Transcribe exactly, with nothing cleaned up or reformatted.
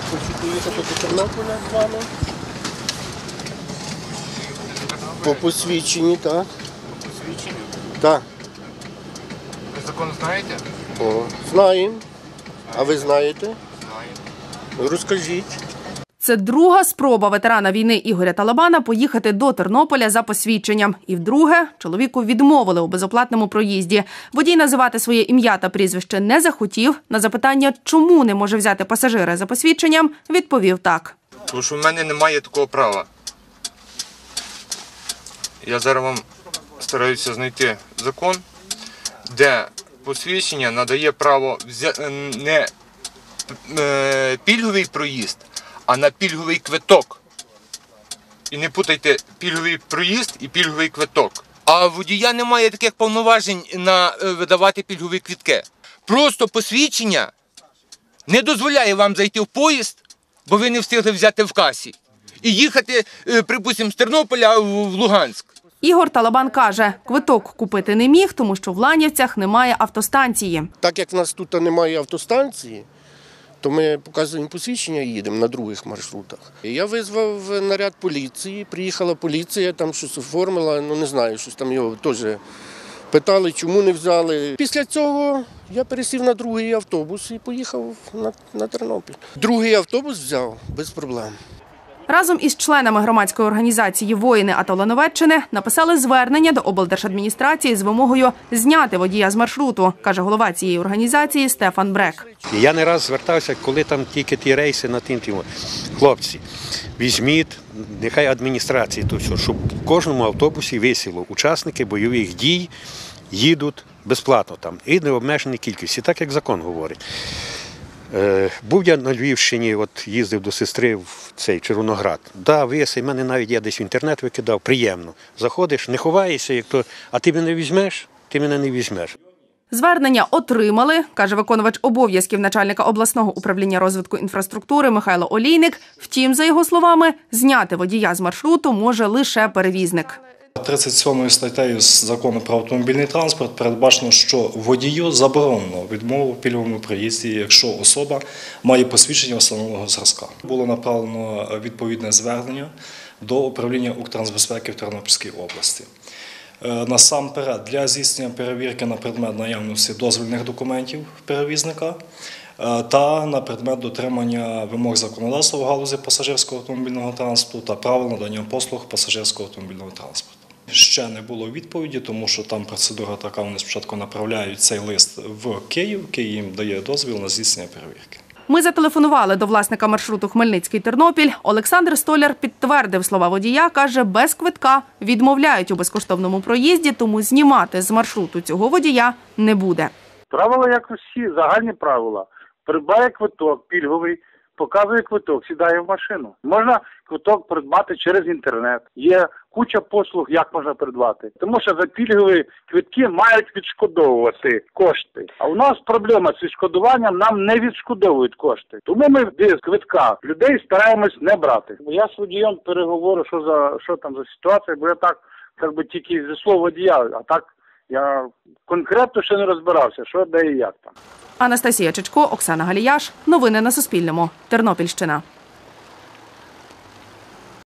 Хочу поїхати до Тернополя з вами. По посвідченні, так. По посвідченню? Так. Ви закон знаєте? О, знаємо. А ви знаєте? Знаю. Розкажіть. Це друга спроба ветерана війни Ігоря Талабана поїхати до Тернополя за посвідченням. І вдруге чоловіку відмовили у безоплатному проїзді. Водій називати своє ім'я та прізвище не захотів. На запитання, чому не може взяти пасажира за посвідченням, відповів так. Тому що в мене немає такого права. Я зараз вам стараюся знайти закон, де посвідчення надає право не пільговий проїзд, а на пільговий квиток. І не путайте пільговий проїзд і пільговий квиток. А водія немає таких повноважень на видавати пільгові квитки. Просто посвідчення не дозволяє вам зайти в поїзд, бо ви не встигли взяти в касі, і їхати, припустимо, з Тернополя в Луганськ. Ігор Талабан каже, квиток купити не міг, тому що в Ланівцях немає автостанції. Так як в нас тут немає автостанції, то ми показуємо посвідчення і їдемо на других маршрутах. Я визвав наряд поліції, приїхала поліція, там щось оформила, ну не знаю, щось там його теж питали, чому не взяли. Після цього я пересів на другий автобус і поїхав на, на Тернопіль. Другий автобус взяв без проблем. Разом із членами громадської організації «Воїни АТО Лановеччини» написали звернення до облдержадміністрації з вимогою зняти водія з маршруту, каже голова цієї організації Стефан Брек. Я не раз звертався, коли там тільки ті рейси на тим, тим. Хлопці, візьміть, нехай адміністрації, то все, щоб в кожному автобусі висіло учасники бойових дій, їдуть безплатно там і необмежені кількості, так як закон говорить. Був я на Львівщині, от їздив до сестри в цей Червоноград. Да, виси, в мене навіть я десь в інтернет викидав, приємно. Заходиш, не ховаєшся, як то, а ти мене візьмеш, ти мене не візьмеш. Звернення отримали, каже виконувач обов'язків начальника обласного управління розвитку інфраструктури Михайло Олійник. Втім, за його словами, зняти водія з маршруту може лише перевізник. тридцять сьомою статтею Закону про автомобільний транспорт передбачено, що водію заборонено відмову в пільговому проїзді, якщо особа має посвідчення встановленого зразка. Було направлено відповідне звернення до управління Укртрансбезпеки в Тернопільській області. Насамперед, для здійснення перевірки на предмет наявності дозвільних документів перевізника та на предмет дотримання вимог законодавства в галузі пасажирського автомобільного транспорту та правил надання послуг пасажирського автомобільного транспорту. Ще не було відповіді, тому що там процедура така, вони спочатку направляють цей лист в Київ, Київ їм дає дозвіл на здійснення перевірки. Ми зателефонували до власника маршруту Хмельницький-Тернопіль. Олександр Столяр підтвердив слова водія, каже, без квитка відмовляють у безкоштовному проїзді, тому знімати з маршруту цього водія не буде. Правила, як усі, загальні правила. Придбає квиток пільговий, показує квиток, сідає в машину. Можна квиток придбати через інтернет. Є куча послуг, як можна придбати. Тому що за пільгові квитки мають відшкодовувати кошти. А у нас проблема з відшкодуванням, нам не відшкодовують кошти. Тому ми без квитка людей стараємось не брати. Я з водієм переговорю, що за що там за ситуація, бо я так, як би тільки зі слова водія, а так я конкретно ще не розбирався, що де і як там. Анастасія Чичко, Оксана Галіяш. Новини на Суспільному. Тернопільщина.